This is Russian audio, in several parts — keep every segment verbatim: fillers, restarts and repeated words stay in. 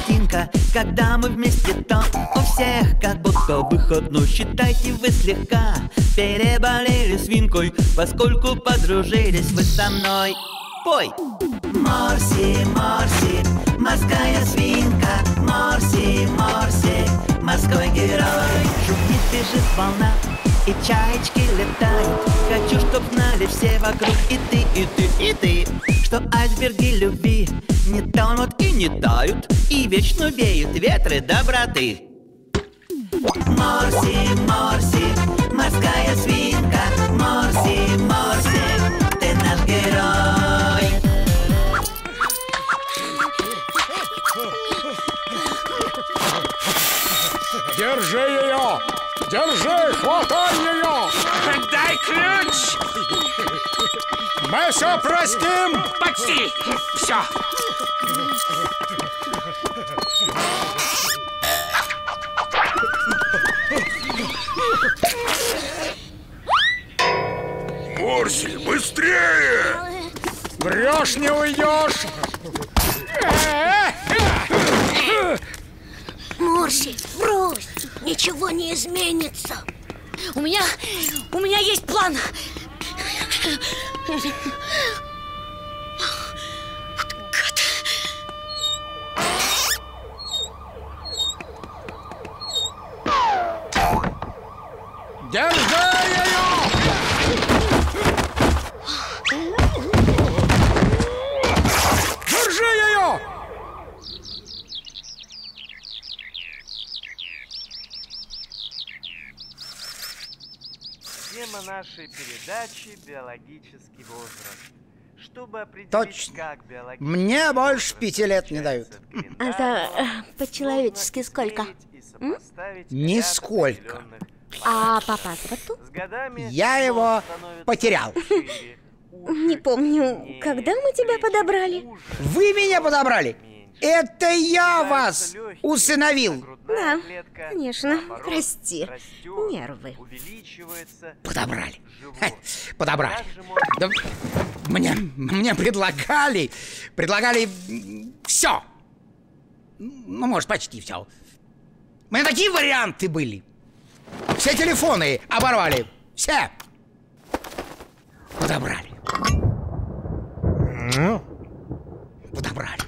картинка, когда мы вместе, то у всех как будто выходной. Считайте, вы слегка переболели свинкой, поскольку подружились вы со мной. Пой! Морси, Морси, морская свинка, Морси, Морси, морской герой. Шумит, бежит волна, и чаечки летают. Хочу, чтоб знали все вокруг, и ты, и ты, и ты, что айсберги любви не тонут и не тают, и вечно веют ветры доброты. Морси, Морси, морская свинка, Морси, Морси, ты наш герой. Держи ее! Держи! Хватай ее! Дай ключ! Мы все простим! Почти! Все! Морси, быстрее! Врешь, не уйдешь! Морси, брось! Ничего не изменится! У меня... у меня есть план! Гад! Держи ее! Держи ее! Тема нашей передачи – биологический возраст. Чтобы определить, Точно. как биологический Мне больше пяти лет не дают. Это э, по-человечески сколько? Нисколько. А по паспорту? Я его потерял. Не помню, когда мы тебя подобрали? Вы меня подобрали? Это я вас усыновил. Да, конечно. Прости. Нервы. Подобрали. Ха, подобрали. Да, мне, мне предлагали, предлагали все. Ну, может, почти все. У меня такие варианты были. Все телефоны оборвали. Все. Подобрали. Подобрали.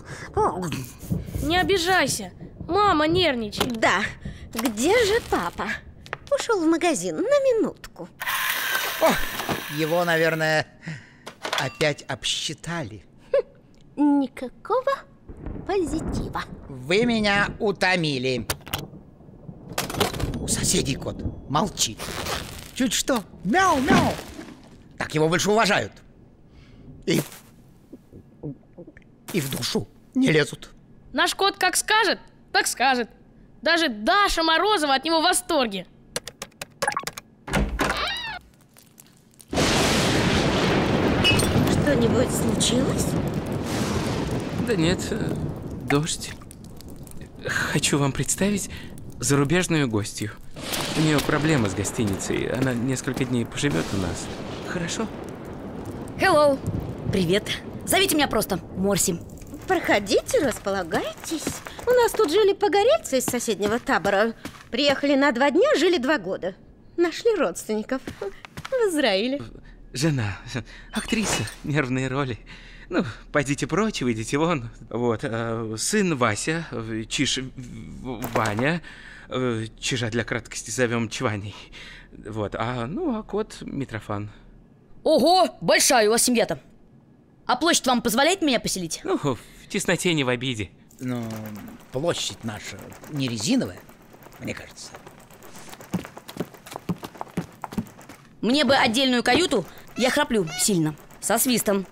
Не обижайся. Мама нервничает. Да. Где же папа? Ушел в магазин на минутку. О, его, наверное, опять обсчитали. Хм, никакого позитива. Вы меня утомили. У соседей кот молчит. Чуть что, мяу-мяу. Так его больше уважают. И, и в душу не лезут. Наш кот как скажет, так скажет. Даже Даша Морозова от него в восторге. Что-нибудь случилось? Да нет, дождь. Хочу вам представить зарубежную гостью. У нее проблема с гостиницей. Она несколько дней поживет у нас. Хорошо? Hello. Привет. Зовите меня просто Морси. Проходите, располагайтесь. У нас тут жили погорельцы из соседнего табора. Приехали на два дня, жили два года. Нашли родственников в Израиле. Жена, актриса, нервные роли. Ну, пойдите прочь, выйдите вон. Вот, э, сын Вася, Чиж Ваня, э, Чижа для краткости зовем Чваней. Вот, а, ну, а кот Митрофан. Ого, большая у вас семья-то. А площадь вам позволяет меня поселить? Ну, в тесноте, не в обиде. Но площадь наша не резиновая, мне кажется. Мне бы отдельную каюту, я храплю сильно, со свистом.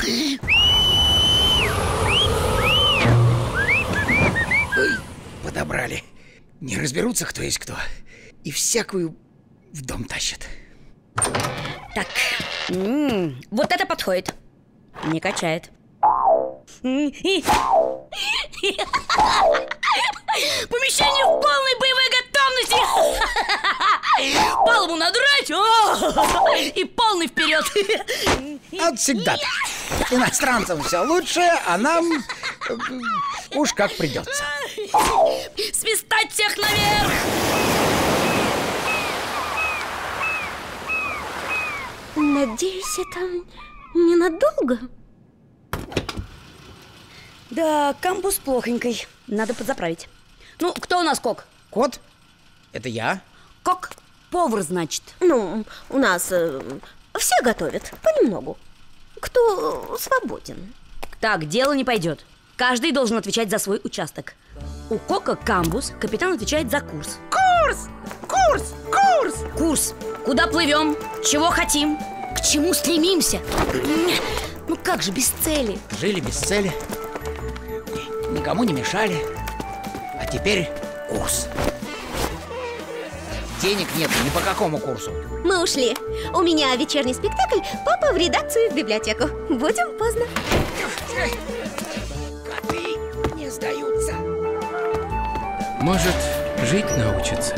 Ой, подобрали. Не разберутся, кто есть кто. И всякую в дом тащат. Так, м-м, вот это подходит. Не качает. Помещение в полной боевой готовности. Палубу надрать и полный вперед. А всегда иностранцам все лучше, а нам Уж как придется. Свистать всех наверх! Надеюсь, это ненадолго. Да, камбус плохонький. Надо подзаправить. Ну, кто у нас кок? Кот? Это я. Кок? Повар, значит. Ну, у нас э, все готовят, понемногу. Кто свободен. Так, дело не пойдет. Каждый должен отвечать за свой участок. У кока камбус, капитан отвечает за курс. Курс! Курс! Курс! Курс. Куда плывем? Чего хотим? К чему стремимся? Ну как же без цели? Жили без цели, никому не мешали. А теперь курс. Денег нет ни по какому курсу. Мы ушли. У меня вечерний спектакль. Папа в редакцию и в библиотеку. Будем поздно. Коты не сдаются. Может, жить научится.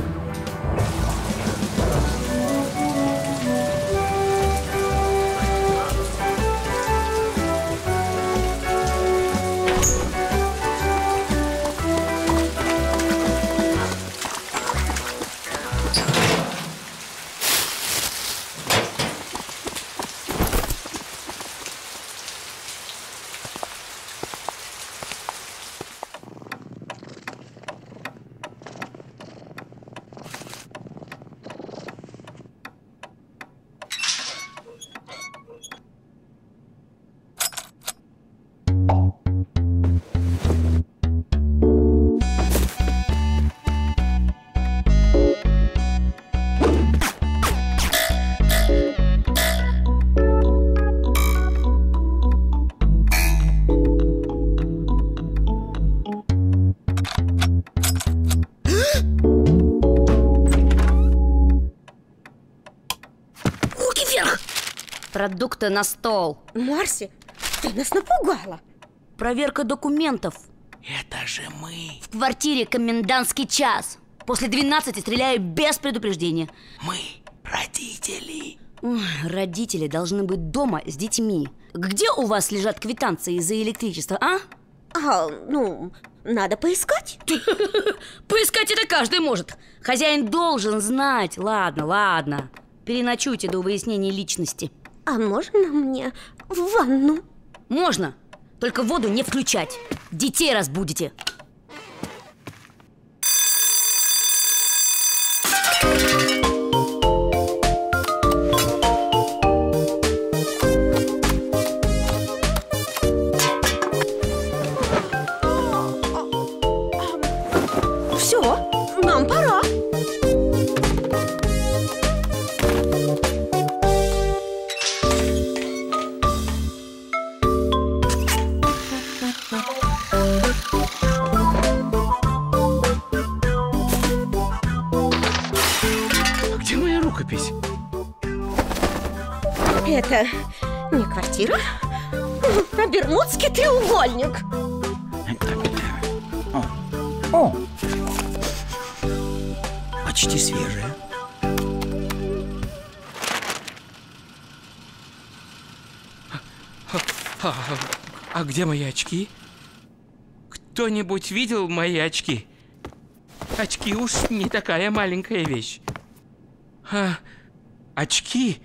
Продукты на стол. Марси, ты нас напугала. Проверка документов. Это же мы. В квартире комендантский час. После двенадцати стреляю без предупреждения. Мы родители. Ой, родители должны быть дома с детьми. Где у вас лежат квитанции за электричество, а? А, ну, надо поискать. Поискать это каждый может. Хозяин должен знать. Ладно, ладно. Переночуйте до выяснения личности. А можно мне в ванну? Можно, только воду не включать. Детей разбудите. Все, нам пора. Рукопись. Это не квартира, а Бермудский треугольник. О, о. Почти свежая. А, а, а где мои очки? Кто-нибудь видел мои очки? Очки уж не такая маленькая вещь. А, очки?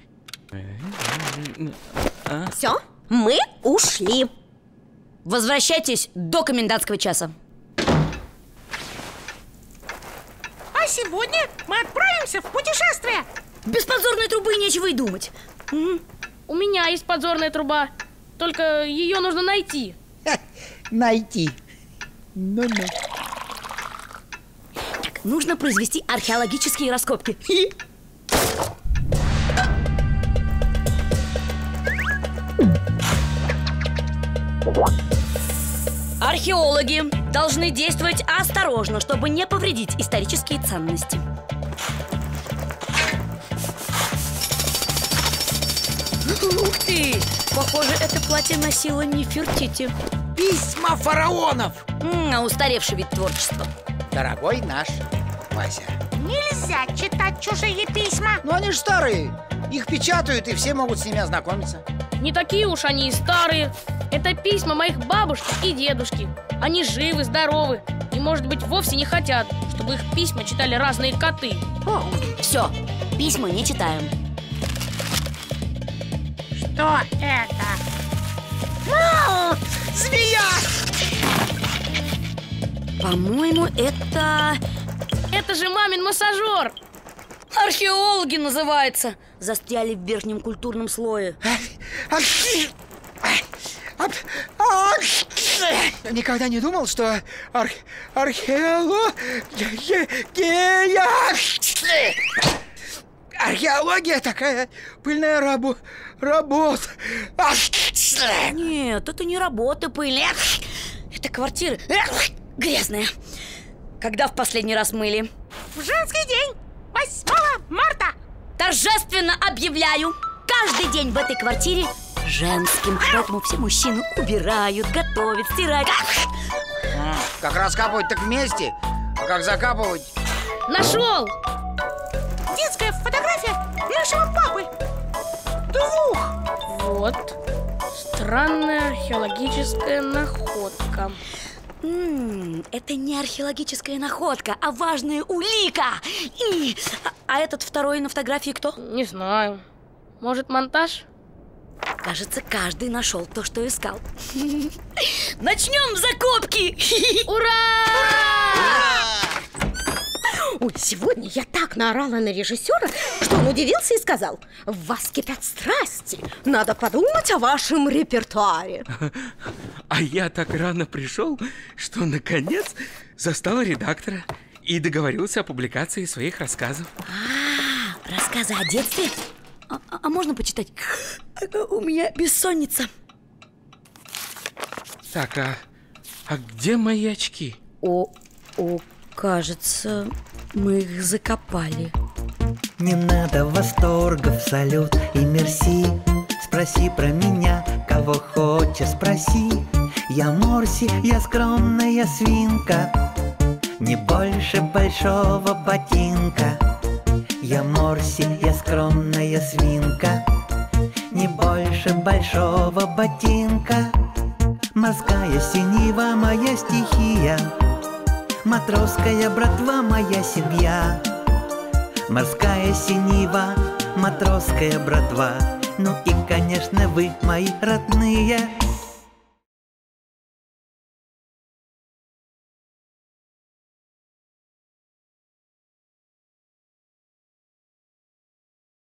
А? Все, мы ушли. Возвращайтесь до комендантского часа. А сегодня мы отправимся в путешествие. Без подзорной трубы нечего и думать. М-м. У меня есть подзорная труба. Только ее нужно найти. Ха, найти. Ну-ну. Так, нужно произвести археологические раскопки. Археологи должны действовать осторожно, чтобы не повредить исторические ценности. Ух ты! Похоже, это платье носила Нефертити. Письма фараонов! М-м, а устаревший вид творчества. Дорогой наш Вася. Нельзя читать чужие письма. Ну они же старые. Их печатают, и все могут с ними ознакомиться. Не такие уж они и старые. Это письма моих бабушки и дедушки. Они живы, здоровы и, может быть, вовсе не хотят, чтобы их письма читали разные коты. О, все, письма не читаем. Что это? Вау! Змея! По-моему, это... Это же мамин массажер! Археологи называется. Застряли в верхнем культурном слое. Никогда не думал, что ар археология... Археология такая пыльная рабо работа. Нет, это не работа пыльная. Это квартира грязная. Когда в последний раз мыли? В женский день, восьмого марта. Торжественно объявляю, каждый день в этой квартире женским. Поэтому все мужчины убирают, готовят, стирают. Как раскапывать так вместе, а как закапывать? Нашел! Детская фотография нашего папы. Двух. Вот. Странная археологическая находка. М-м, это не археологическая находка, а важная улика. И... А, а этот второй на фотографии кто? Не знаю. Может, монтаж? Кажется, каждый нашел то, что искал. Начнем закопки! Ура! Ой, сегодня я так наорала на режиссера, что он удивился и сказал: в вас кипят страсти, надо подумать о вашем репертуаре. А я так рано пришел, что наконец застал редактора и договорился о публикации своих рассказов. А, рассказы о детстве? А, а можно почитать? У меня бессонница. Так, а, а где мои очки? О, о, кажется, мы их закопали. Не надо восторгов, салют и мерси. Спроси про меня, кого хочешь, спроси. Я Морси, я скромная свинка, не больше большого ботинка. Я Морси, я скромная свинка, не больше большого ботинка. Морская синева моя стихия, матросская братва моя семья. Морская синева, матросская братва, ну и, конечно, вы мои родные.